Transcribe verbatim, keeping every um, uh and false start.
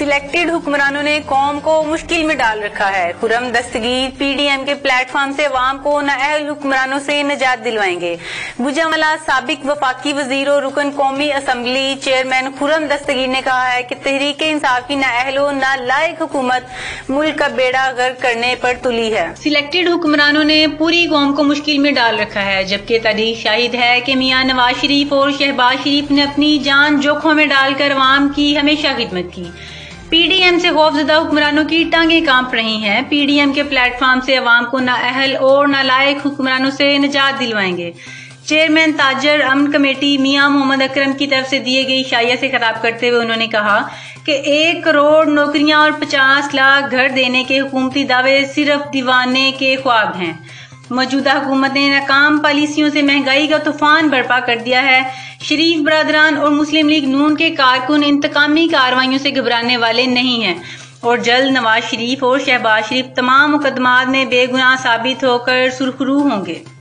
Selected हुक्मरानों ने कौम को मुश्किल में डाल रखा है। खुर्रम दस्तगीर पीडीएम के प्लेटफॉर्म से अवाम को नाअहल हुक्मरानों से निजात दिलवाएंगे। गुजरांवाला साबिक वफाकी वजीर और रुकन कौमी असम्बली चेयरमैन खुर्रम दस्तगीर ने कहा है कि तहरीक इंसाफ की नाअहल और नालायक हुकूमत मुल्क का बेड़ा गर्क करने पर तुली है। सिलेक्टेड हुक्मरानों ने पूरी कौम को मुश्किल में डाल रखा है, जबकि तारीख शाहिद है कि मियां नवाज शरीफ और शहबाज शरीफ ने अपनी जान जोखों में डालकर अवाम की हमेशा खिदमत की। पीडीएम से खौफजदा हुक्मरानों की टांगें कांप रही हैं। पीडीएम के प्लेटफॉर्म से अवाम को नाअहल और नालायक हुक्मरानों से निजात दिलवाएंगे। चेयरमैन ताजर अमन कमेटी मियां मोहम्मद अकरम की तरफ से दिए गई शाया से खिताब करते हुए उन्होंने कहा कि एक करोड़ नौकरियां और पचास लाख घर देने के हुकूमती दावे सिर्फ दीवाने के ख्वाब हैं। मौजूदा हुकूमत ने नाकाम पॉलिसियों से महंगाई का तूफान बर्पा कर दिया है। शरीफ बरादरान और मुस्लिम लीग नून के कारकुन इंतकामी कार्रवाइयों से घबराने वाले नहीं हैं और जल्द नवाज शरीफ और शहबाज शरीफ तमाम मुकदमात में बेगुनाह साबित होकर सुरखरू होंगे।